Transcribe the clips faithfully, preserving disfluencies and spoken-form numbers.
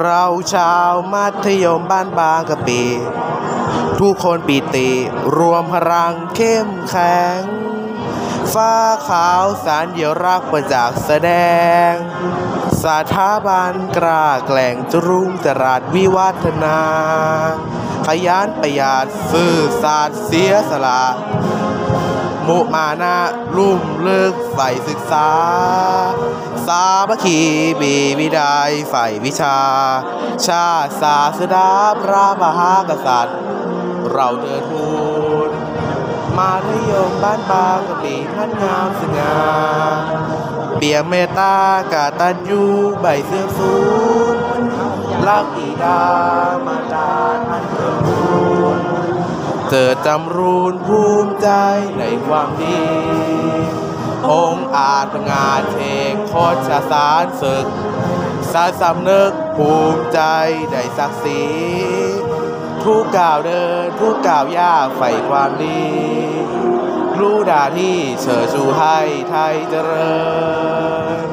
เราชาวมัธยมบ้านบางกะปิทุกคนปิติรวมพลังเข้มแข็งฟ้าขาวสารเดียวรักประจักษ์แสดงสถาบันกล้าแกล่งจรุ่งจรัสวิวัฒนาขยันประหยัดซื่อสัตย์เสียสละมุมานะลุ่มเลิกใฝ่ศึกษาสามัคคีบีวิดัยใฝ่วิชาชาติศาสดาพระมหากษัตริย์เราเดินทูลมัธยมบ้านบางกะปิท่านงามสง่าเปี่ยมเมตตากตัญญูใบเสื่อมสูงรักบิดามารดาท่านเกิดทูลเกิดจำรูนภูมิใจในความดีองค์อาจงานเทกโคชสารศึกสารสำนึกภูมิใจในศักดิ์ศรีทุกก้าวเดินทุกก้าวยากใฝ่ความดีรู้ด่าที่เชิดชูให้ไทยเจริญ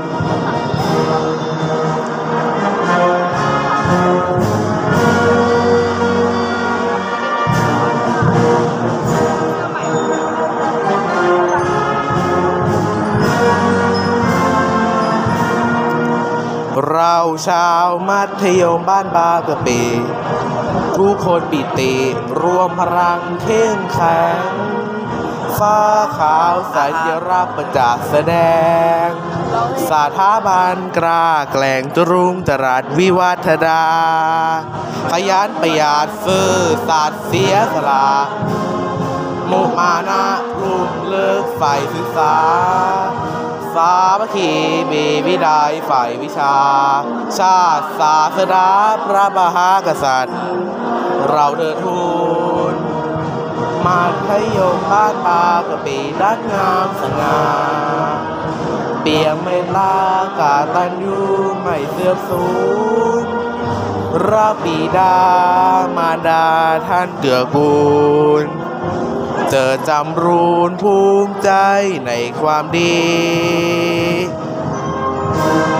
เราชาวมัธยมบ้านบางกะปิทุกคนปิติรวมพลังเข้มแข็งฟ้าขาวสัญลักษณ์ประจักษ์แสดงสถาบันกล้าแกล่งจรุ่งจรัสวิวัฒนาขยันประหยัดซื่อสัตย์เสียสละมุมานะลุ่มเลิกใฝ่ศึกษาสามัคคีมีวินัยฝ่ายวิชาชาติศาสนาพระมหากษัตริย์เราเดินทูลมัธยมบ้านบางกะปิด้านงามสง่าเปี่ยมเมตตากตัญญูไม่เสื่อมสูญรักบิดามารดาท่านเกื้อกูลเจอจำรูนภูมิใจในความดี